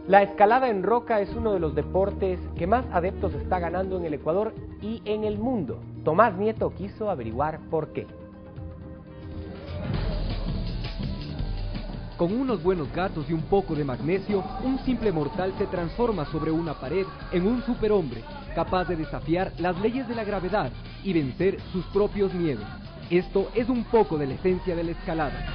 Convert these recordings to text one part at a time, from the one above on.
La escalada en roca es uno de los deportes que más adeptos está ganando en el Ecuador y en el mundo. Tomás Nieto quiso averiguar por qué. Con unos buenos gatos y un poco de magnesio, un simple mortal se transforma sobre una pared en un superhombre, capaz de desafiar las leyes de la gravedad y vencer sus propios miedos. Esto es un poco de la esencia de la escalada.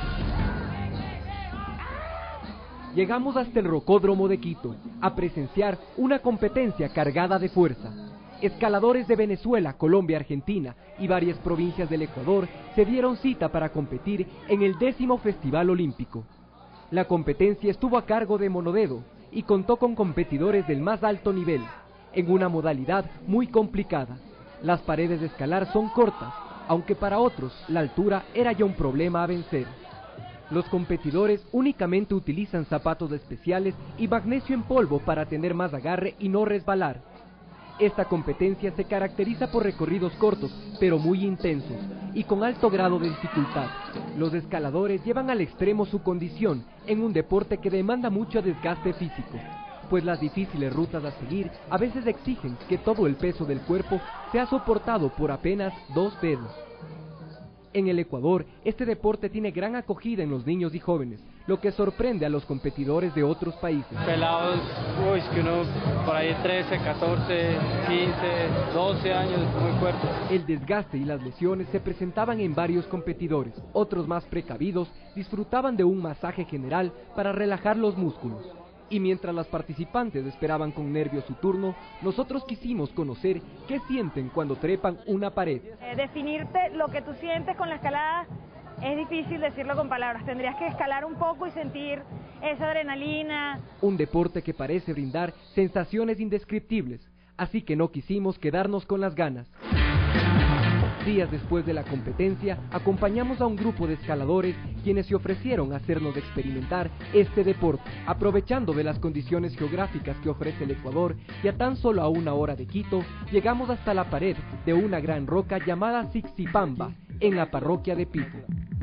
Llegamos hasta el Rocódromo de Quito, a presenciar una competencia cargada de fuerza. Escaladores de Venezuela, Colombia, Argentina y varias provincias del Ecuador se dieron cita para competir en el 10º Festival Olímpico. La competencia estuvo a cargo de Monodedo y contó con competidores del más alto nivel, en una modalidad muy complicada. Las paredes de escalar son cortas, aunque para otros la altura era ya un problema a vencer. Los competidores únicamente utilizan zapatos especiales y magnesio en polvo para tener más agarre y no resbalar. Esta competencia se caracteriza por recorridos cortos, pero muy intensos, y con alto grado de dificultad. Los escaladores llevan al extremo su condición en un deporte que demanda mucho desgaste físico, pues las difíciles rutas a seguir a veces exigen que todo el peso del cuerpo sea soportado por apenas 2 dedos. En el Ecuador, este deporte tiene gran acogida en los niños y jóvenes, lo que sorprende a los competidores de otros países. Pelados, que uno por ahí 13, 14, 15, 12 años, muy fuerte. El desgaste y las lesiones se presentaban en varios competidores. Otros más precavidos disfrutaban de un masaje general para relajar los músculos. Y mientras las participantes esperaban con nervios su turno, nosotros quisimos conocer qué sienten cuando trepan una pared. Definirte lo que tú sientes con la escalada es difícil decirlo con palabras. Tendrías que escalar un poco y sentir esa adrenalina. Un deporte que parece brindar sensaciones indescriptibles, así que no quisimos quedarnos con las ganas. Días después de la competencia, acompañamos a un grupo de escaladores quienes se ofrecieron a hacernos experimentar este deporte, aprovechando de las condiciones geográficas que ofrece el Ecuador, y a tan solo a 1 hora de Quito, llegamos hasta la pared de una gran roca llamada Sixipamba, en la parroquia de Pito.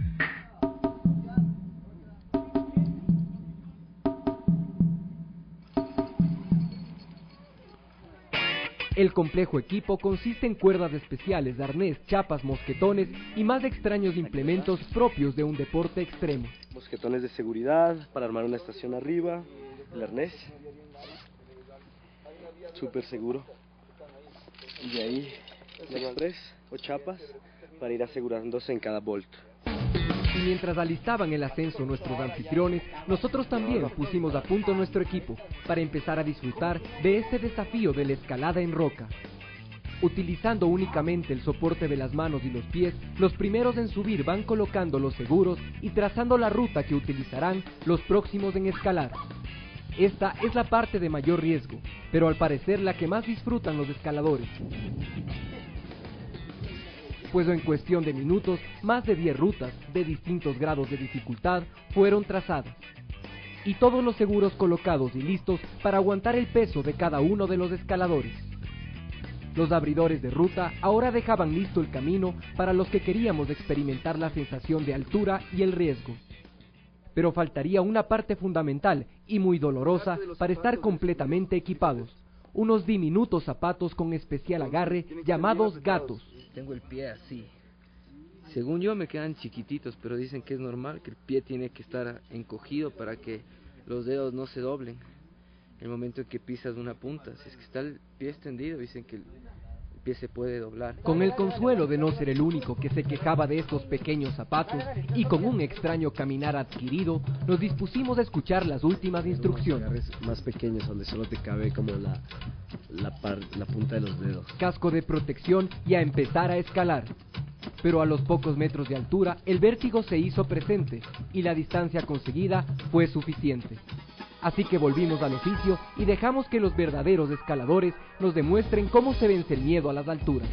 El complejo equipo consiste en cuerdas especiales, de arnés, chapas, mosquetones y más extraños implementos propios de un deporte extremo. Mosquetones de seguridad para armar una estación arriba, el arnés, súper seguro. Y de ahí, express o chapas para ir asegurándose en cada bolt. Y mientras alistaban el ascenso nuestros anfitriones, nosotros también pusimos a punto nuestro equipo para empezar a disfrutar de este desafío de la escalada en roca. Utilizando únicamente el soporte de las manos y los pies, los primeros en subir van colocando los seguros y trazando la ruta que utilizarán los próximos en escalar. Esta es la parte de mayor riesgo, pero al parecer la que más disfrutan los escaladores, pues en cuestión de minutos, más de 10 rutas de distintos grados de dificultad fueron trazadas, y todos los seguros colocados y listos para aguantar el peso de cada uno de los escaladores. Los abridores de ruta ahora dejaban listo el camino para los que queríamos experimentar la sensación de altura y el riesgo. Pero faltaría una parte fundamental y muy dolorosa para estar completamente equipados: unos diminutos zapatos con especial agarre llamados gatos. Tengo el pie así. Según yo me quedan chiquititos, pero dicen que es normal, que el pie tiene que estar encogido para que los dedos no se doblen. En el momento en que pisas una punta, si es que está el pie extendido, dicen que el pie se puede doblar. Con el consuelo de no ser el único que se quejaba de estos pequeños zapatos y con un extraño caminar adquirido, nos dispusimos a escuchar las últimas instrucciones. Más pequeños, donde solo te cabe como la punta de los dedos. Casco de protección y a empezar a escalar. Pero a los pocos metros de altura, el vértigo se hizo presente y la distancia conseguida fue suficiente. Así que volvimos al oficio y dejamos que los verdaderos escaladores nos demuestren cómo se vence el miedo a las alturas.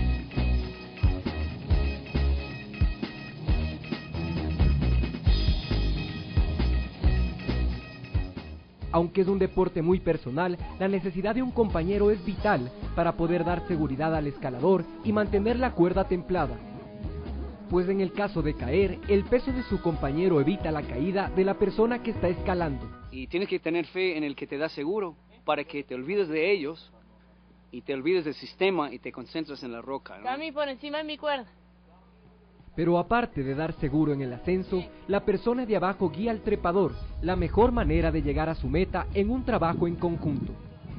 Aunque es un deporte muy personal, la necesidad de un compañero es vital para poder dar seguridad al escalador y mantener la cuerda templada. Pues en el caso de caer, el peso de su compañero evita la caída de la persona que está escalando. y tienes que tener fe en el que te da seguro para que te olvides de ellos y te olvides del sistema y te concentres en la roca, ¿no? Cami, por encima de mi cuerda. Pero aparte de dar seguro en el ascenso, la persona de abajo guía al trepador, la mejor manera de llegar a su meta en un trabajo en conjunto.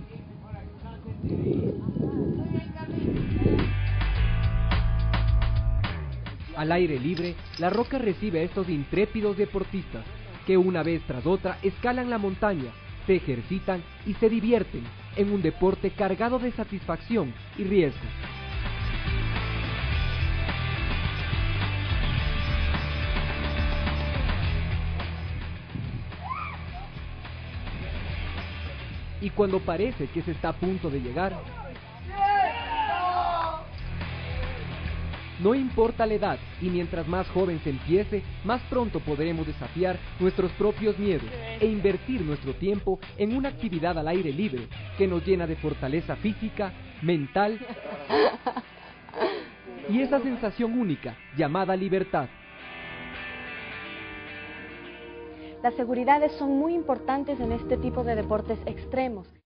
Al aire libre, la roca recibe a estos intrépidos deportistas, que una vez tras otra escalan la montaña, se ejercitan y se divierten en un deporte cargado de satisfacción y riesgo. Y cuando parece que se está a punto de llegar, no importa la edad, y mientras más joven se empiece, más pronto podremos desafiar nuestros propios miedos e invertir nuestro tiempo en una actividad al aire libre que nos llena de fortaleza física, mental y esa sensación única llamada libertad. Las seguridades son muy importantes en este tipo de deportes extremos.